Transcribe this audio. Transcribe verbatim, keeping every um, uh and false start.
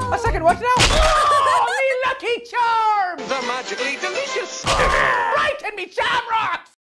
A second what now? Oh, me lucky charms! They're magically delicious. Right in me shamrock!